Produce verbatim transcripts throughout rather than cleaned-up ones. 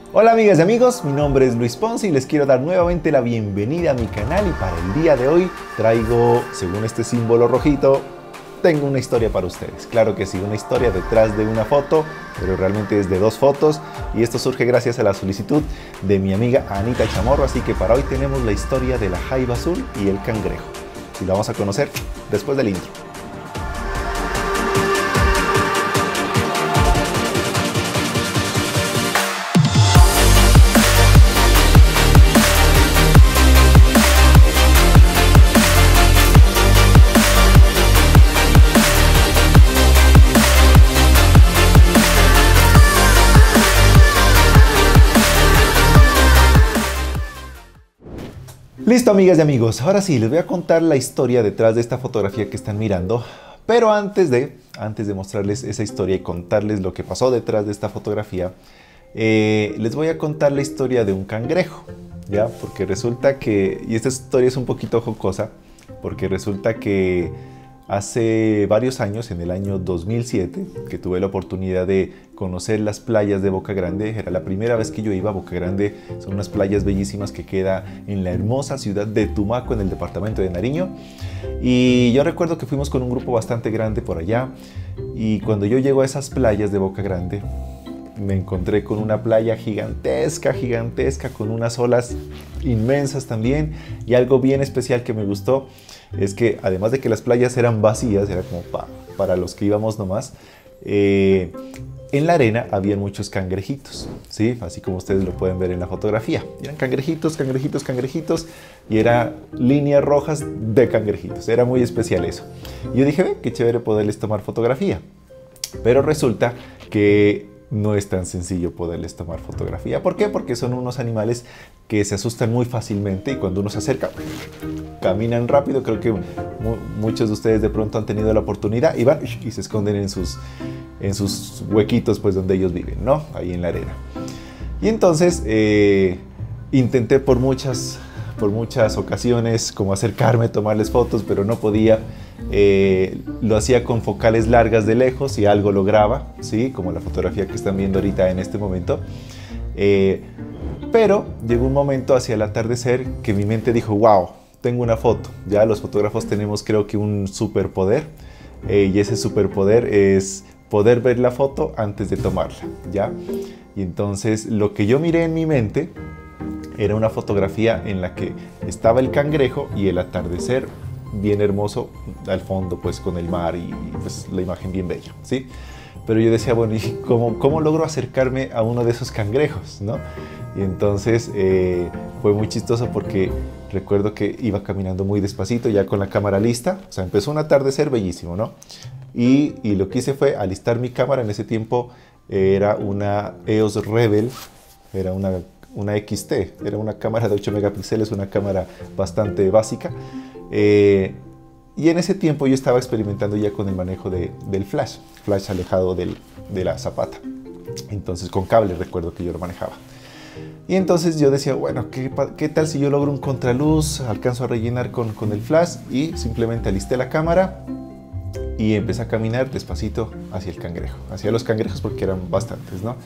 Hola amigas y amigos, mi nombre es Luis Ponce y les quiero dar nuevamente la bienvenida a mi canal. Y para el día de hoy traigo, según este símbolo rojito, tengo una historia para ustedes. Claro que sí, una historia detrás de una foto, pero realmente es de dos fotos. Y esto surge gracias a la solicitud de mi amiga Anita Chamorro. Así que para hoy tenemos la historia de la jaiba azul y el cangrejo. Y la vamos a conocer después del intro. Listo, amigas y amigos, ahora sí, les voy a contar la historia detrás de esta fotografía que están mirando. Pero antes de, antes de mostrarles esa historia y contarles lo que pasó detrás de esta fotografía, eh, les voy a contar la historia de un cangrejo, ¿ya? Porque resulta que, y esta historia es un poquito jocosa, porque resulta que hace varios años, en el año dos mil siete, que tuve la oportunidad de conocer las playas de Boca Grande. Era la primera vez que yo iba a Boca Grande. Son unas playas bellísimas que queda en la hermosa ciudad de Tumaco, en el departamento de Nariño. Y yo recuerdo que fuimos con un grupo bastante grande por allá. Y cuando yo llego a esas playas de Boca Grande, me encontré con una playa gigantesca, gigantesca, con unas olas inmensas también. Y algo bien especial que me gustó es que, además de que las playas eran vacías, era como pa, para los que íbamos nomás, eh, en la arena había muchos cangrejitos, ¿sí? Así como ustedes lo pueden ver en la fotografía. Eran cangrejitos, cangrejitos, cangrejitos, y eran líneas rojas de cangrejitos. Era muy especial eso. Y yo dije, ve, qué chévere poderles tomar fotografía. Pero resulta que no es tan sencillo poderles tomar fotografía. ¿Por qué? Porque son unos animales que se asustan muy fácilmente y cuando uno se acerca, caminan rápido. Creo que muchos de ustedes de pronto han tenido la oportunidad y van y se esconden en sus, en sus huequitos, pues donde ellos viven, ¿no? Ahí en la arena. Y entonces eh, intenté por muchas, por muchas ocasiones como acercarme, tomarles fotos, pero no podía. Eh, lo hacía con focales largas de lejos y algo lograba, ¿sí? Como la fotografía que están viendo ahorita en este momento. Eh, pero llegó un momento hacia el atardecer que mi mente dijo, wow, tengo una foto. Ya los fotógrafos tenemos, creo que, un superpoder, eh, y ese superpoder es poder ver la foto antes de tomarla, ¿ya? Y entonces lo que yo miré en mi mente era una fotografía en la que estaba el cangrejo y el atardecer bien hermoso al fondo, pues con el mar y pues la imagen bien bella, ¿sí? Pero yo decía, bueno, ¿y cómo, cómo logro acercarme a uno de esos cangrejos, ¿no? Y entonces eh, fue muy chistoso porque recuerdo que iba caminando muy despacito ya con la cámara lista. O sea, empezó un atardecer bellísimo, ¿no? Y, y lo que hice fue alistar mi cámara. En ese tiempo eh, era una E O S Rebel, era una, una X T, era una cámara de ocho megapíxeles, una cámara bastante básica. Eh, y en ese tiempo yo estaba experimentando ya con el manejo de, del flash, flash alejado del, de la zapata. Entonces con cable recuerdo que yo lo manejaba. Y entonces yo decía, bueno, ¿qué, qué tal si yo logro un contraluz? Alcanzo a rellenar con, con el flash y simplemente alisté la cámara y empecé a caminar despacito hacia el cangrejo, hacia los cangrejos porque eran bastantes, ¿no?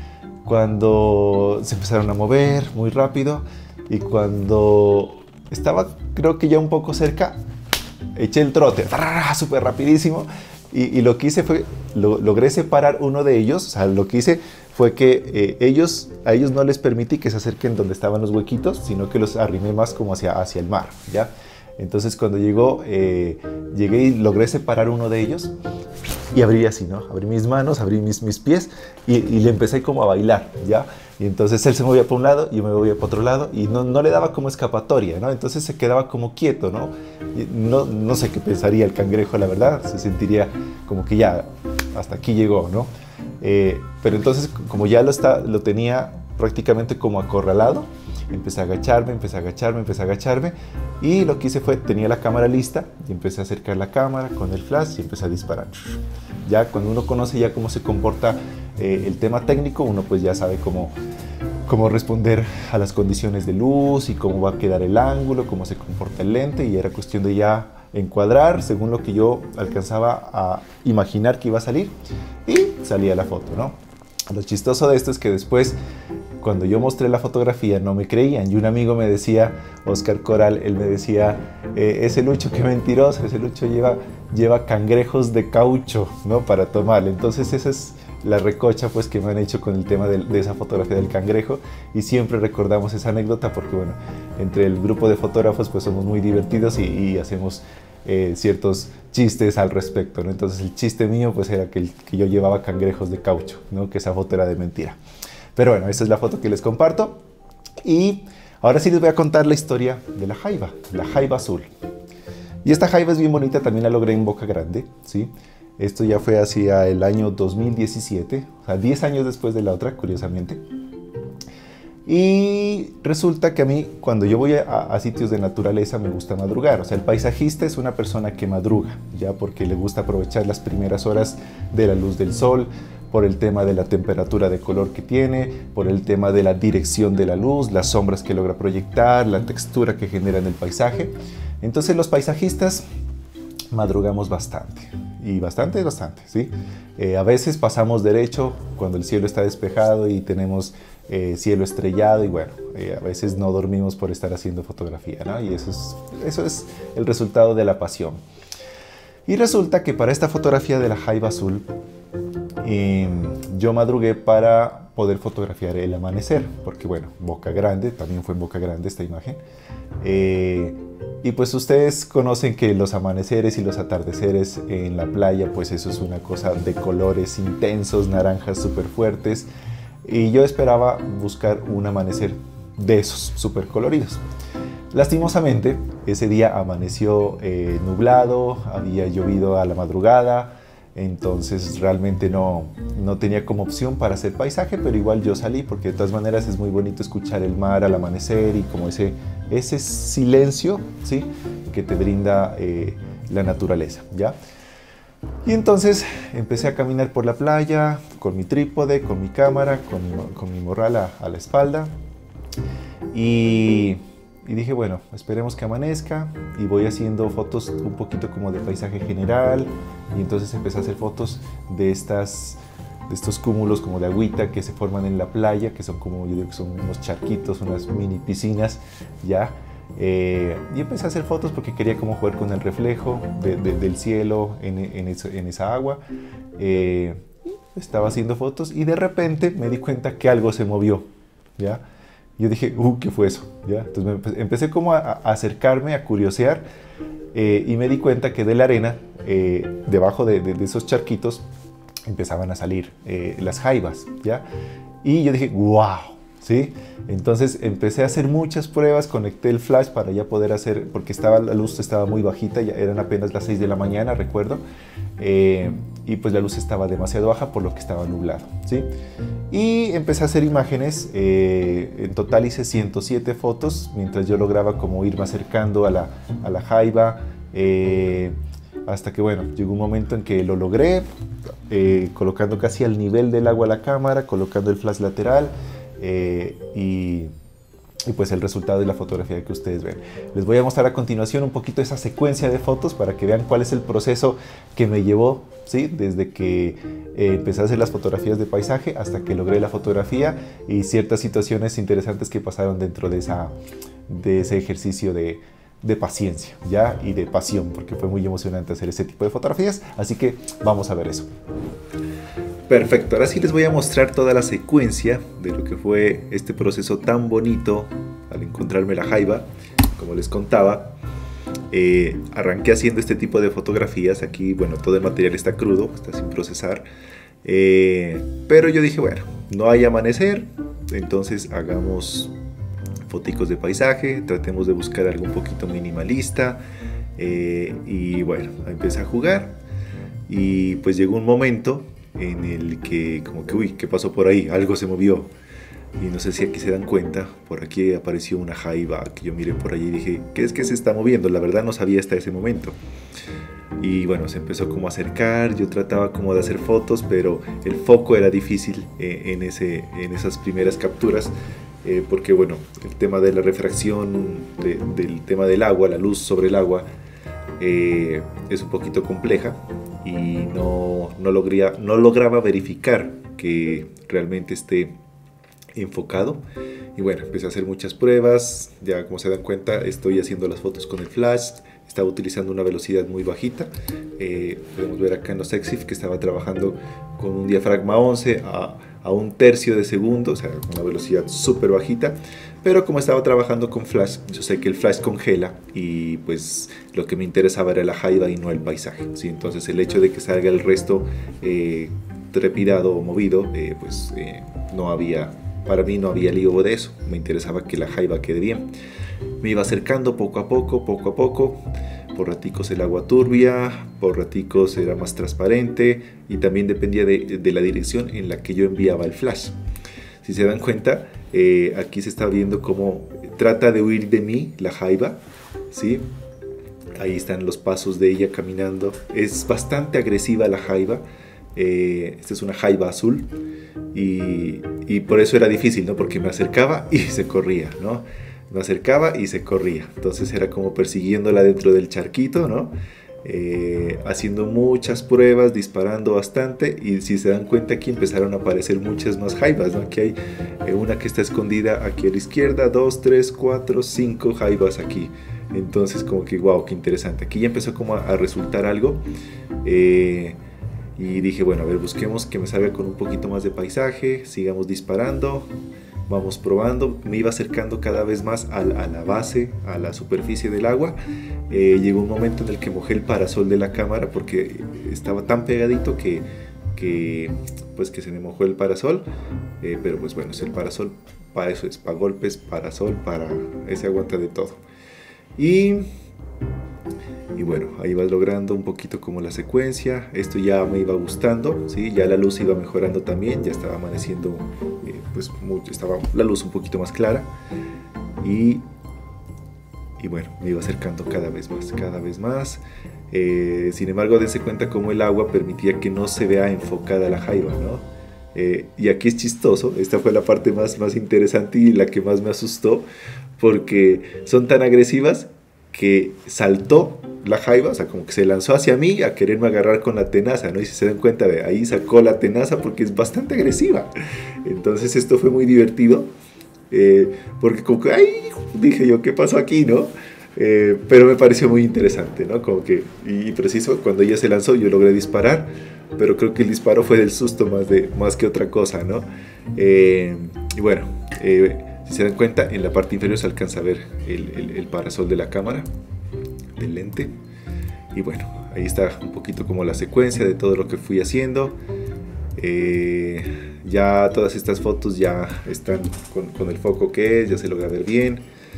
Cuando se empezaron a mover muy rápido y cuando estaba, creo que ya un poco cerca, eché el trote, súper rapidísimo, y, y lo que hice fue, lo, logré separar uno de ellos. O sea, lo que hice fue que eh, ellos, a ellos no les permití que se acerquen donde estaban los huequitos, sino que los arrimé más como hacia, hacia el mar, ¿ya? Entonces cuando llegó, eh, llegué y logré separar uno de ellos y abrí así, ¿no? Abrí mis manos, abrí mis, mis pies y, y le empecé como a bailar, ¿ya? Y entonces él se movía por un lado, yo me movía por otro lado y no, no le daba como escapatoria, ¿no? Entonces se quedaba como quieto, ¿no? Y no, no sé qué pensaría el cangrejo, la verdad. Se sentiría como que ya hasta aquí llegó, ¿no? Eh, pero entonces, como ya lo, está, lo tenía prácticamente como acorralado, empecé a agacharme, empecé a agacharme, empecé a agacharme y lo que hice fue, tenía la cámara lista y empecé a acercar la cámara con el flash y empecé a disparar. Ya cuando uno conoce ya cómo se comporta eh, el tema técnico, uno pues ya sabe cómo, cómo responder a las condiciones de luz y cómo va a quedar el ángulo, cómo se comporta el lente, y era cuestión de ya encuadrar según lo que yo alcanzaba a imaginar que iba a salir y salía la foto, ¿no? Lo chistoso de esto es que después cuando yo mostré la fotografía no me creían, y un amigo me decía, Oscar Coral, él me decía, eh, ese Lucho, qué mentiroso, ese Lucho lleva, lleva cangrejos de caucho, ¿no?, para tomar. Entonces esa es la recocha pues que me han hecho con el tema de, de esa fotografía del cangrejo, y siempre recordamos esa anécdota porque, bueno, entre el grupo de fotógrafos pues somos muy divertidos y, y hacemos eh, ciertos chistes al respecto, ¿no? Entonces el chiste mío pues era que, el, que yo llevaba cangrejos de caucho, ¿no?, que esa foto era de mentira. Pero bueno, esa es la foto que les comparto, y ahora sí les voy a contar la historia de la jaiba, la jaiba azul. Y esta jaiba es bien bonita, también la logré en Boca Grande, ¿sí? Esto ya fue hacia el año dos mil diecisiete, o sea, diez años después de la otra, curiosamente. Y resulta que a mí, cuando yo voy a, a sitios de naturaleza, me gusta madrugar. O sea, el paisajista es una persona que madruga, ya, porque le gusta aprovechar las primeras horas de la luz del sol, por el tema de la temperatura de color que tiene, por el tema de la dirección de la luz, las sombras que logra proyectar, la textura que genera en el paisaje. Entonces los paisajistas madrugamos bastante, y bastante, bastante, ¿sí? Eh, a veces pasamos derecho cuando el cielo está despejado y tenemos eh, cielo estrellado, y bueno, eh, a veces no dormimos por estar haciendo fotografía, ¿no? Y eso es, eso es el resultado de la pasión. Y resulta que para esta fotografía de la jaiba azul, eh, yo madrugué para poder fotografiar el amanecer, porque bueno, Boca Grande, también fue en Boca Grande esta imagen. Eh, y pues ustedes conocen que los amaneceres y los atardeceres en la playa, pues eso es una cosa de colores intensos, naranjas súper fuertes, y yo esperaba buscar un amanecer de esos súper coloridos. Lastimosamente, ese día amaneció eh, nublado, había llovido a la madrugada, entonces realmente no, no tenía como opción para hacer paisaje, pero igual yo salí porque de todas maneras es muy bonito escuchar el mar al amanecer y como ese, ese silencio, ¿sí?, que te brinda eh, la naturaleza, ¿ya? Y entonces empecé a caminar por la playa con mi trípode, con mi cámara, con mi, con mi morral a, a la espalda, y... Y dije, bueno, esperemos que amanezca, y voy haciendo fotos un poquito como de paisaje general, y entonces empecé a hacer fotos de, estas, de estos cúmulos como de agüita que se forman en la playa, que son como, yo digo que son unos charquitos, unas mini piscinas, ¿ya? Eh, y empecé a hacer fotos porque quería como jugar con el reflejo de, de, del cielo en, en, eso, en esa agua. Eh, estaba haciendo fotos y de repente me di cuenta que algo se movió, ¿ya? Yo dije, uh, ¿qué fue eso? ¿Ya? Entonces me empecé como a, a acercarme, a curiosear, eh, y me di cuenta que de la arena, eh, debajo de, de, de esos charquitos, empezaban a salir eh, las jaibas, ¿ya? Y yo dije, wow, ¿sí? Entonces empecé a hacer muchas pruebas, conecté el flash para ya poder hacer, porque estaba, la luz estaba muy bajita, ya eran apenas las seis de la mañana, recuerdo, eh, y pues la luz estaba demasiado baja por lo que estaba nublado, ¿sí? Y empecé a hacer imágenes, eh, en total hice ciento siete fotos, mientras yo lograba como irme acercando a la, a la jaiba, eh, hasta que bueno, llegó un momento en que lo logré, eh, colocando casi al nivel del agua la cámara, colocando el flash lateral, eh, y... y pues el resultado de la fotografía que ustedes ven. Les voy a mostrar a continuación un poquito esa secuencia de fotos para que vean cuál es el proceso que me llevó, ¿sí?, desde que eh, empecé a hacer las fotografías de paisaje hasta que logré la fotografía, y ciertas situaciones interesantes que pasaron dentro de, esa, de ese ejercicio de, de paciencia, ¿ya?, y de pasión, porque fue muy emocionante hacer ese tipo de fotografías, así que vamos a ver eso. Perfecto, ahora sí les voy a mostrar toda la secuencia de lo que fue este proceso tan bonito al encontrarme la jaiba. Como les contaba, eh, arranqué haciendo este tipo de fotografías. Aquí, bueno, todo el material está crudo, está sin procesar, eh, pero yo dije, bueno, no hay amanecer, entonces hagamos foticos de paisaje, tratemos de buscar algo un poquito minimalista, eh, y bueno, empecé a jugar, y pues llegó un momento en el que como que, uy, ¿qué pasó por ahí? Algo se movió, y no sé si aquí se dan cuenta, por aquí apareció una jaiba que yo miré por allí y dije, ¿qué es que se está moviendo? La verdad no sabía hasta ese momento. Y bueno, se empezó como a acercar, yo trataba como de hacer fotos, pero el foco era difícil eh, en, ese, en esas primeras capturas, eh, porque bueno, el tema de la refracción, de, del tema del agua, la luz sobre el agua, eh, es un poquito compleja, y no, no, logría, no lograba verificar que realmente esté enfocado. Y bueno, empecé a hacer muchas pruebas. Ya como se dan cuenta, estoy haciendo las fotos con el flash. Estaba utilizando una velocidad muy bajita. Eh, podemos ver acá en los EXIF que estaba trabajando con un diafragma once a, a un tercio de segundo, o sea, una velocidad súper bajita. Pero como estaba trabajando con flash, yo sé que el flash congela y pues lo que me interesaba era la jaiba y no el paisaje, ¿sí? Entonces el hecho de que salga el resto eh, trepidado o movido, eh, pues eh, no había, para mí no había lío de eso. Me interesaba que la jaiba quede bien. Me iba acercando poco a poco, poco a poco. Por raticos el agua turbia, por raticos era más transparente y también dependía de, de la dirección en la que yo enviaba el flash. Si se dan cuenta, eh, aquí se está viendo cómo trata de huir de mí la jaiba, ¿sí? Ahí están los pasos de ella caminando. Es bastante agresiva la jaiba. Eh, esta es una jaiba azul y, y por eso era difícil, ¿no? Porque me acercaba y se corría, ¿no? Me acercaba y se corría. Entonces era como persiguiéndola dentro del charquito, ¿no? Eh, haciendo muchas pruebas, disparando bastante, y si se dan cuenta aquí empezaron a aparecer muchas más jaibas, ¿no? Aquí hay eh, una que está escondida aquí a la izquierda, dos, tres, cuatro, cinco jaibas aquí. Entonces como que wow, qué interesante. Aquí ya empezó como a, a resultar algo eh, y dije, bueno, a ver, busquemos que me salga con un poquito más de paisaje, sigamos disparando. Vamos probando, me iba acercando cada vez más a, a la base, a la superficie del agua. Eh, llegó un momento en el que mojé el parasol de la cámara porque estaba tan pegadito que, que, pues que se me mojó el parasol. Eh, pero pues bueno, es el parasol, para eso es, para golpes, parasol, para ese aguanta de todo. Y, y bueno, ahí vas logrando un poquito como la secuencia. Esto ya me iba gustando, ¿sí? Ya la luz iba mejorando también, ya estaba amaneciendo. Pues mucho, estaba la luz un poquito más clara y, y bueno, me iba acercando cada vez más, cada vez más. Eh, sin embargo, dense cuenta cómo el agua permitía que no se vea enfocada la jaiba, ¿no? Eh, y aquí es chistoso, esta fue la parte más, más interesante y la que más me asustó, porque son tan agresivas que saltó la jaiba, o sea, como que se lanzó hacia mí a quererme agarrar con la tenaza, ¿no? Y si se dan cuenta, ve, ahí sacó la tenaza porque es bastante agresiva. Entonces esto fue muy divertido, eh, porque como que, ay, dije yo, ¿qué pasó aquí, no? Eh, pero me pareció muy interesante, ¿no? Como que, y preciso, cuando ella se lanzó yo logré disparar, pero creo que el disparo fue del susto más, de, más que otra cosa, ¿no? Eh, y bueno, eh, si se dan cuenta, en la parte inferior se alcanza a ver el, el, el parasol de la cámara, del lente. Y bueno, ahí está un poquito como la secuencia de todo lo que fui haciendo. Eh, ya todas estas fotos ya están con, con el foco que es, ya se logra ver bien.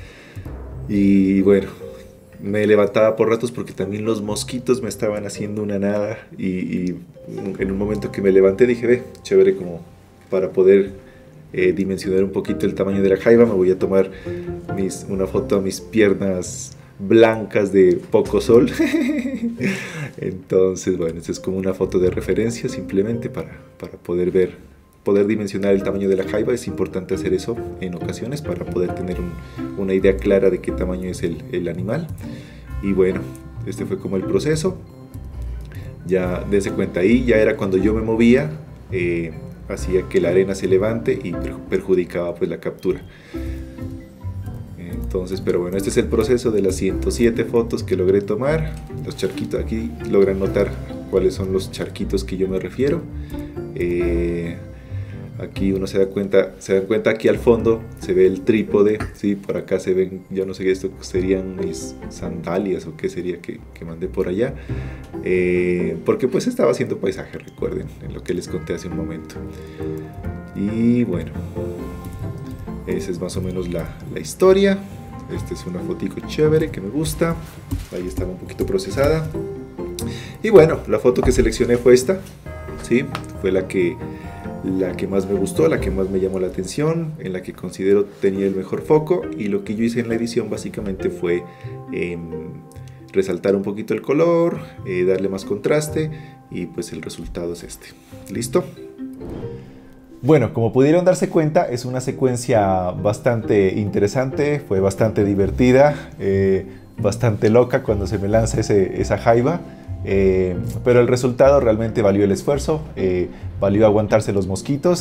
Y bueno, me levantaba por ratos porque también los mosquitos me estaban haciendo una nada. Y, y en un momento que me levanté dije, ve, chévere, como para poder eh, dimensionar un poquito el tamaño de la jaiba, me voy a tomar mis, una foto a mis piernas blancas de poco sol. Entonces bueno, esta es como una foto de referencia simplemente para, para poder ver, poder dimensionar el tamaño de la jaiba. Es importante hacer eso en ocasiones para poder tener un, una idea clara de qué tamaño es el, el animal. Y bueno, este fue como el proceso. Ya dense cuenta, ahí ya era cuando yo me movía, eh, hacía que la arena se levante y perjudicaba pues la captura. Entonces, pero bueno, este es el proceso de las ciento siete fotos que logré tomar. Los charquitos, aquí logran notar cuáles son los charquitos que yo me refiero. Eh, aquí uno se da cuenta, se dan cuenta aquí al fondo se ve el trípode, ¿sí? Por acá se ven, yo no sé qué esto serían mis sandalias o qué sería que, que mandé por allá. Eh, porque pues estaba haciendo paisaje, recuerden, en lo que les conté hace un momento. Y bueno, esa es más o menos la, la historia. Esta es una fotico chévere que me gusta. Ahí estaba un poquito procesada. Y bueno, la foto que seleccioné fue esta, ¿sí? Fue la que, la que más me gustó, la que más me llamó la atención, en la que considero tenía el mejor foco. Y lo que yo hice en la edición básicamente fue eh, resaltar un poquito el color, eh, darle más contraste, y pues el resultado es este. ¿Listo? Bueno, como pudieron darse cuenta, es una secuencia bastante interesante, fue bastante divertida, eh, bastante loca cuando se me lanza ese, esa jaiba, eh, pero el resultado realmente valió el esfuerzo, eh, valió aguantarse los mosquitos,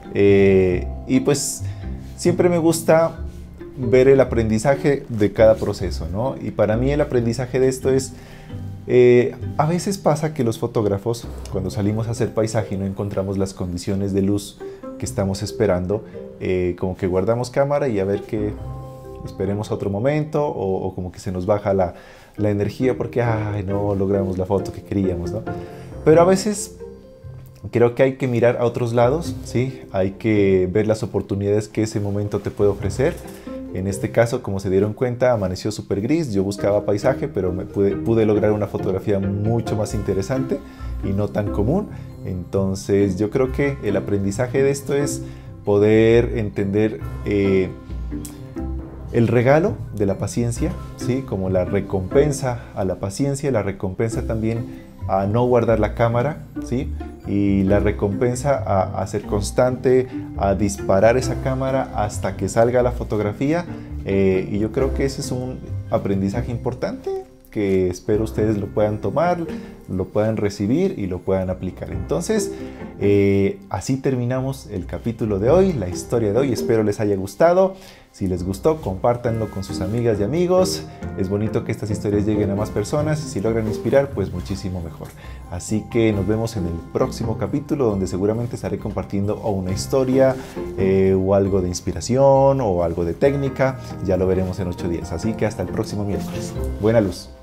Eh, y pues siempre me gusta ver el aprendizaje de cada proceso, ¿no? Y para mí el aprendizaje de esto es, eh, a veces pasa que los fotógrafos, cuando salimos a hacer paisaje y no encontramos las condiciones de luz que estamos esperando, eh, como que guardamos cámara y a ver que esperemos otro momento, o, o como que se nos baja la, la energía porque ay, no logramos la foto que queríamos, ¿no? Pero a veces creo que hay que mirar a otros lados, ¿sí? Hay que ver las oportunidades que ese momento te puede ofrecer. En este caso, como se dieron cuenta, amaneció súper gris, yo buscaba paisaje, pero me pude, pude lograr una fotografía mucho más interesante y no tan común. Entonces yo creo que el aprendizaje de esto es poder entender eh, el regalo de la paciencia, ¿sí? Como la recompensa a la paciencia, la recompensa también a no guardar la cámara, ¿sí? Y la recompensa a, a ser constante, a disparar esa cámara hasta que salga la fotografía. Eh, y yo creo que ese es un aprendizaje importante que espero ustedes lo puedan tomar, lo puedan recibir y lo puedan aplicar. Entonces, eh, así terminamos el capítulo de hoy, la historia de hoy. Espero les haya gustado. Si les gustó, compártanlo con sus amigas y amigos. Es bonito que estas historias lleguen a más personas y si logran inspirar, pues muchísimo mejor. Así que nos vemos en el próximo capítulo, donde seguramente estaré compartiendo o una historia eh, o algo de inspiración o algo de técnica. Ya lo veremos en ocho días. Así que hasta el próximo miércoles. Buena luz.